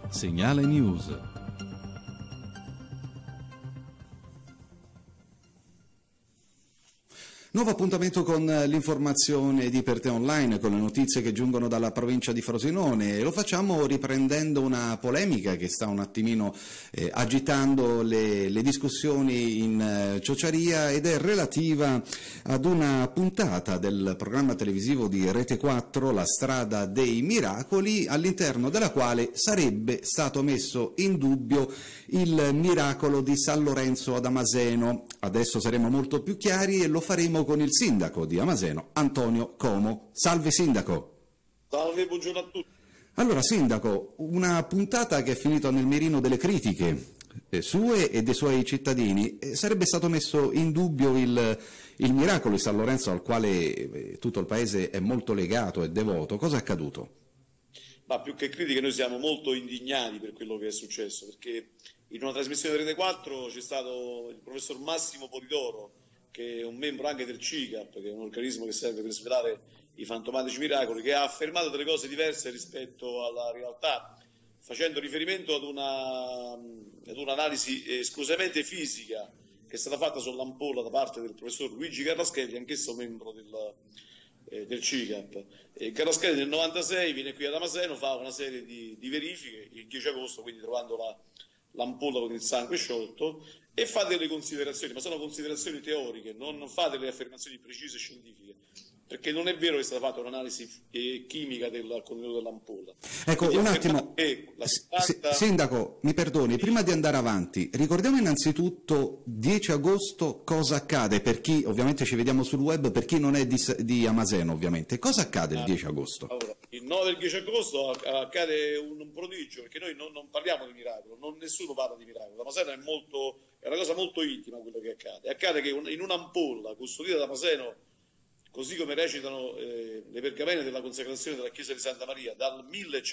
Segnale News. Nuovo appuntamento con l'informazione di Per Te Online, con le notizie che giungono dalla provincia di Frosinone, e lo facciamo riprendendo una polemica che sta un attimino agitando le discussioni in Ciociaria, ed è relativa ad una puntata del programma televisivo di Rete 4, La strada dei miracoli, all'interno della quale sarebbe stato messo in dubbio il miracolo di San Lorenzo ad Amaseno. Adesso saremo molto più chiari e lo faremo con il sindaco di Amaseno, Antonio Como. Salve sindaco. Salve, buongiorno a tutti. Allora sindaco, una puntata che è finita nel mirino delle critiche sue e dei suoi cittadini. Sarebbe stato messo in dubbio il miracolo di San Lorenzo, al quale tutto il paese è molto legato e devoto. Cosa è accaduto? Ma più che critiche, noi siamo molto indignati per quello che è successo, perché in una trasmissione di Rete 4 c'è stato il professor Massimo Polidoro, che è un membro anche del CICAP, che è un organismo che serve per svelare i fantomatici miracoli, che ha affermato delle cose diverse rispetto alla realtà, facendo riferimento ad un'analisi esclusivamente fisica che è stata fatta sull'ampolla da parte del professor Luigi Carraschelli, anch'esso membro del CICAP. Carraschelli nel 96 viene qui ad Amaseno, fa una serie di verifiche il 10 agosto, quindi trovando l'ampolla con il sangue sciolto, e fa delle considerazioni, ma sono considerazioni teoriche, non fa delle affermazioni precise scientifiche, perché non è vero che è stata fatta un'analisi chimica del contenuto dell'ampolla. Ecco, quindi un attimo, sindaco, mi perdoni, prima di andare avanti, ricordiamo innanzitutto 10 agosto cosa accade, per chi, ovviamente ci vediamo sul web, per chi non è di Amaseno ovviamente, cosa accade il 10 agosto? Allora, il 9 del 10 agosto accade un prodigio, perché noi non parliamo di miracolo, nessuno parla di miracolo, Amaseno è una cosa molto intima quello che accade. Accade che in un'ampolla custodita da Amaseno, così come recitano le pergamene della consacrazione della chiesa di Santa Maria dal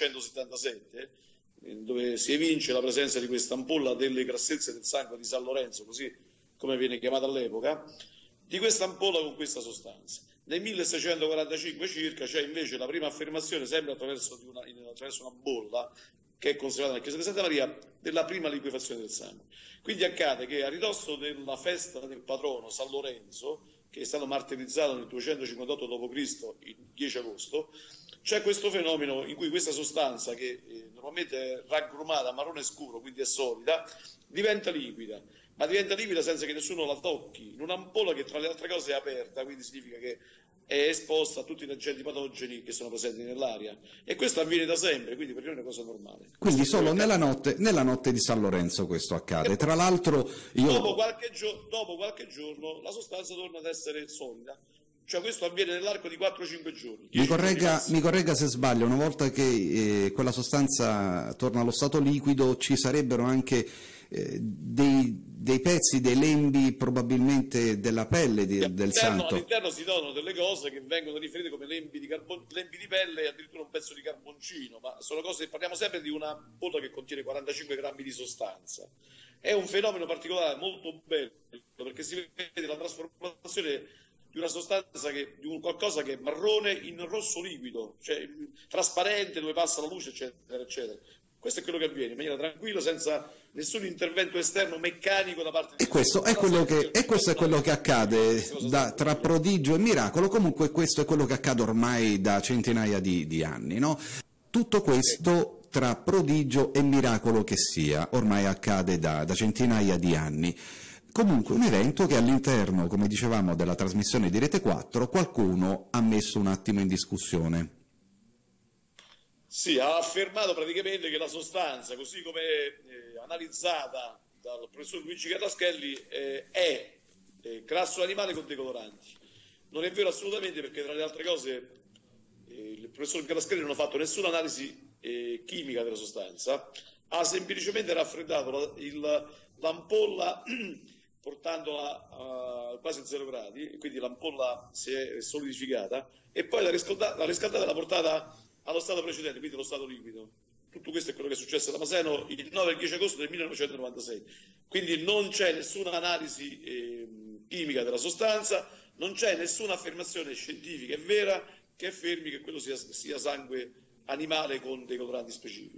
1177, dove si evince la presenza di questa ampolla delle grassezze del sangue di San Lorenzo, così come viene chiamata all'epoca, di questa ampolla con questa sostanza. Nel 1645 circa c'è invece la prima affermazione, sempre attraverso una bolla, che è conservata nella chiesa di Santa Maria, della prima liquefazione del sangue. Quindi accade che a ridosso della festa del patrono San Lorenzo, che è stato martirizzato nel 258 d.C., il 10 agosto, c'è questo fenomeno in cui questa sostanza, che normalmente è raggrumata, marrone scuro, quindi è solida, diventa liquida, ma diventa liquida senza che nessuno la tocchi, in un'ampolla che tra le altre cose è aperta, quindi significa che è esposta a tutti gli agenti patogeni che sono presenti nell'aria, e questo avviene da sempre, quindi per noi è una cosa normale. Quindi solo nella notte di San Lorenzo questo accade. Tra l'altro dopo qualche giorno la sostanza torna ad essere solida, cioè questo avviene nell'arco di 4-5 giorni. Mi corregga se sbaglio, una volta che quella sostanza torna allo stato liquido ci sarebbero anche dei pezzi, dei lembi probabilmente della pelle del santo. All'interno si trovano delle cose che vengono riferite come lembi di pelle e addirittura un pezzo di carboncino, ma sono cose, parliamo sempre di una ampolla che contiene 45 grammi di sostanza. È un fenomeno particolare, molto bello, perché si vede la trasformazione di una sostanza, di un qualcosa che è marrone in rosso liquido, cioè trasparente, dove passa la luce, eccetera, eccetera. Questo è quello che avviene in maniera tranquilla, senza nessun intervento esterno meccanico da parte di questo è quello che accade tra prodigio e miracolo. Comunque questo è quello che accade ormai da centinaia di anni, no? Tutto questo tra prodigio e miracolo che sia, ormai accade da centinaia di anni. Comunque un evento che all'interno, come dicevamo, della trasmissione di Rete 4 qualcuno ha messo un attimo in discussione. Sì, ha affermato praticamente che la sostanza, così come analizzata dal professor Luigi Carraschelli, è grasso animale con decoloranti. Non è vero assolutamente, perché tra le altre cose il professor Carraschelli non ha fatto nessuna analisi chimica della sostanza, ha semplicemente raffreddato l'ampolla portandola a quasi 0 gradi, quindi l'ampolla si è solidificata, e poi l'ha riscaldata e l'ha portata allo stato precedente, quindi allo stato liquido. Tutto questo è quello che è successo ad Amaseno il 9 e il 10 agosto del 1996. Quindi non c'è nessuna analisi chimica della sostanza, non c'è nessuna affermazione scientifica e vera che affermi che quello sia sangue animale con dei coloranti specifici.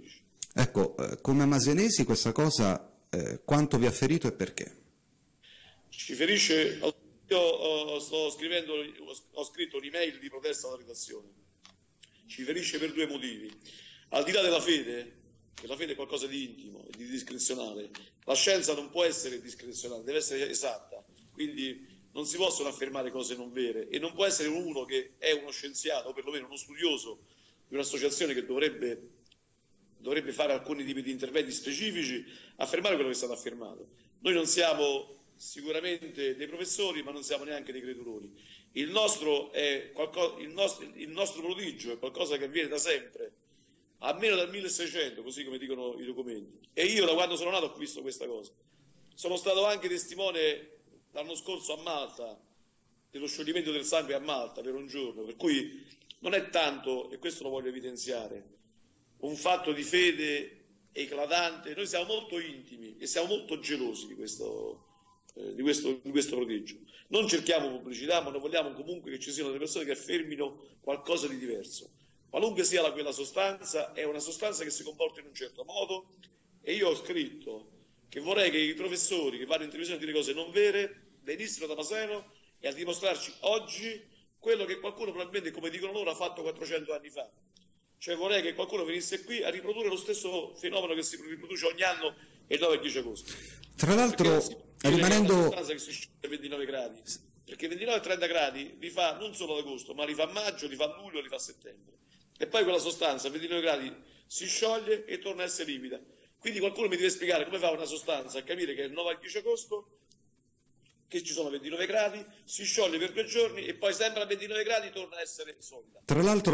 Ecco, come amasenesi questa cosa quanto vi ha ferito e perché? Ci ferisce, io ho scritto un'email di protesta alla redazione, ci ferisce per due motivi. Al di là della fede, che la fede è qualcosa di intimo e di discrezionale, la scienza non può essere discrezionale, deve essere esatta, quindi non si possono affermare cose non vere e non può essere uno che è uno scienziato o perlomeno uno studioso di un'associazione che dovrebbe fare alcuni tipi di interventi specifici, affermare quello che è stato affermato. Noi non siamo sicuramente dei professori, ma non siamo neanche dei creduloni. Il nostro prodigio è qualcosa che avviene da sempre, almeno dal 1600, così come dicono i documenti. E io da quando sono nato ho visto questa cosa. Sono stato anche testimone l'anno scorso a Malta, dello scioglimento del sangue a Malta per un giorno, per cui non è tanto, e questo lo voglio evidenziare, un fatto di fede eclatante. Noi siamo molto intimi e siamo molto gelosi di questo prodigio. Non cerchiamo pubblicità, ma noi vogliamo comunque che ci siano delle persone che affermino qualcosa di diverso. Qualunque sia quella sostanza, è una sostanza che si comporta in un certo modo, e io ho scritto che vorrei che i professori che vanno in televisione a dire cose non vere venissero da Maseno e a dimostrarci oggi quello che qualcuno probabilmente, come dicono loro, ha fatto 400 anni fa. Cioè vorrei che qualcuno venisse qui a riprodurre lo stesso fenomeno che si riproduce ogni anno il 9 e 10 agosto. Tra l'altro, rimanendo... È una sostanza che si scioglie a 29 gradi, perché 29 e 30 gradi li fa non solo ad agosto, ma li fa a maggio, li fa a luglio, li fa a settembre. E poi quella sostanza a 29 gradi si scioglie e torna a essere liquida. Quindi qualcuno mi deve spiegare come fa una sostanza a capire che è il 9 e 10 agosto, che ci sono 29 gradi, si scioglie per 2 giorni e poi sempre a 29 gradi torna a essere solida. Tra l'altro,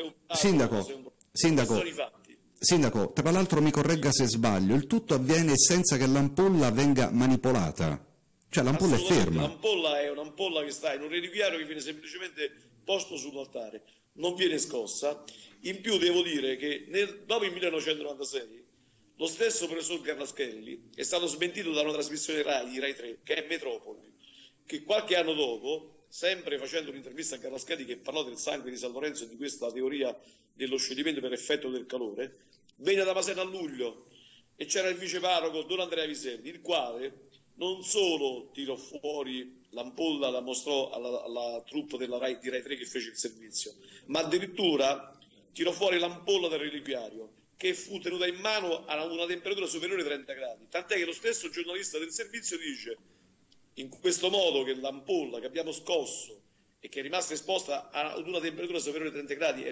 Sindaco, tra l'altro mi corregga se sbaglio, il tutto avviene senza che l'ampolla venga manipolata, cioè l'ampolla è ferma. L'ampolla è un'ampolla che sta in un reliquiario che viene semplicemente posto sull'altare, non viene scossa. In più devo dire che dopo il 1996 lo stesso professor Carlaschelli è stato smentito da una trasmissione Rai, di Rai 3, che è Metropoli, che qualche anno dopo, sempre facendo un'intervista a Carlaschelli che parlò del sangue di San Lorenzo e di questa teoria dello scioglimento per effetto del calore, venne da Maseno a luglio e c'era il viceparroco Don Andrea Viselli, il quale non solo tirò fuori l'ampolla, la mostrò alla troupe della Rai, di Rai 3 che fece il servizio, ma addirittura tirò fuori l'ampolla del reliquiario, che fu tenuta in mano a una temperatura superiore ai 30 gradi, tant'è che lo stesso giornalista del servizio dice in questo modo che l'ampolla che abbiamo scosso e che è rimasta esposta ad una temperatura superiore ai 30 gradi è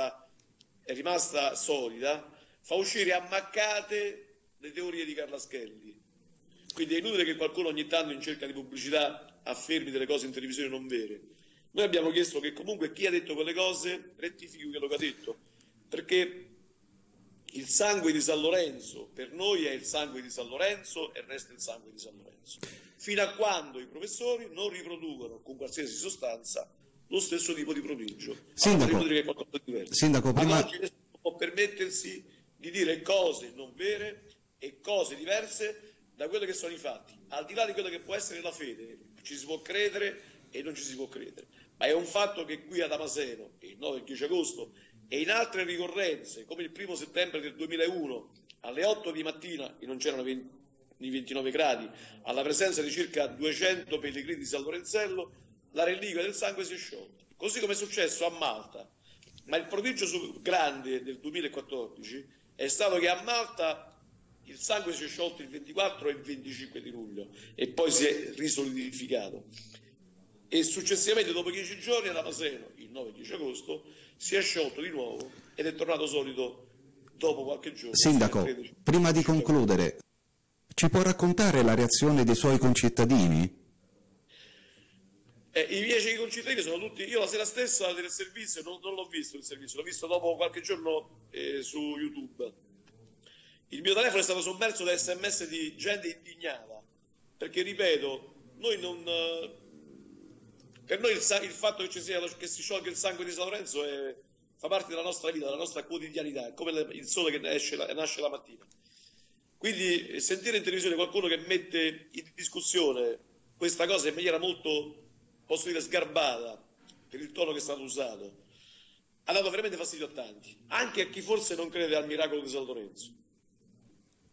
rimasta solida, fa uscire ammaccate le teorie di Carlaschelli. Quindi è inutile che qualcuno ogni tanto in cerca di pubblicità affermi delle cose in televisione non vere. Noi abbiamo chiesto che comunque chi ha detto quelle cose rettifichi quello che ha detto, perché il sangue di San Lorenzo per noi è il sangue di San Lorenzo e resta il sangue di San Lorenzo, fino a quando i professori non riproducono con qualsiasi sostanza lo stesso tipo di prodigio. Sindaco, dire che è qualcosa di diverso. Sindaco, prima... oggi nessuno può permettersi di dire cose non vere e cose diverse da quelle che sono i fatti, al di là di quello che può essere la fede. Ci si può credere e non ci si può credere, ma è un fatto che qui ad Amaseno il 9 e 10 agosto e in altre ricorrenze come il 1° settembre del 2001 alle 8 di mattina, e non c'erano i 29 gradi, alla presenza di circa 200 pellegrini di San Lorenzello, la reliquia del sangue si è sciolta, così come è successo a Malta. Ma il prodigio grande del 2014 è stato che a Malta il sangue si è sciolto il 24 e il 25 di luglio e poi si è risolidificato, e successivamente dopo 10 giorni ad Amaseno il 9 e 10 agosto si è sciolto di nuovo ed è tornato solido dopo qualche giorno. Sindaco, prima di concludere, ci può raccontare la reazione dei suoi concittadini? I miei concittadini sono tutti... Io la sera stessa del servizio non l'ho visto il servizio, l'ho visto dopo qualche giorno su YouTube. Il mio telefono è stato sommerso da SMS di gente indignata, perché ripeto, noi non... Per noi il fatto che che si sciolga il sangue di San Lorenzo fa parte della nostra vita, della nostra quotidianità, è come il sole che nasce la mattina. Quindi sentire in televisione qualcuno che mette in discussione questa cosa in maniera molto, posso dire, sgarbata, per il tono che è stato usato, ha dato veramente fastidio a tanti, anche a chi forse non crede al miracolo di San Lorenzo.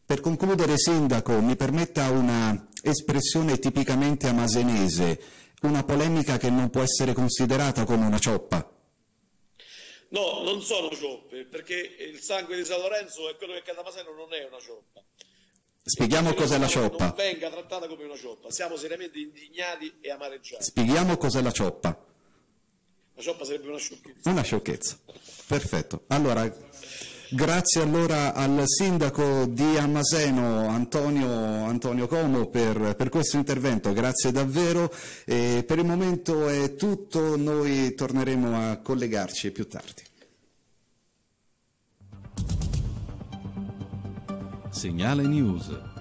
Per concludere, Sindaco, mi permetta una espressione tipicamente amasenese, una polemica che non può essere considerata come una cioppa. No, non sono cioppe, perché il sangue di San Lorenzo è quello che accade a Maseno, non è una cioppa. Spieghiamo cos'è la cioppa. Non venga trattata come una cioppa, siamo seriamente indignati e amareggiati. Spieghiamo cos'è la cioppa. La cioppa sarebbe una sciocchezza. Una sciocchezza. Perfetto. Allora, grazie allora al sindaco di Amaseno, Antonio Como, per questo intervento. Grazie davvero. Per il momento è tutto, noi torneremo a collegarci più tardi. Segnale News.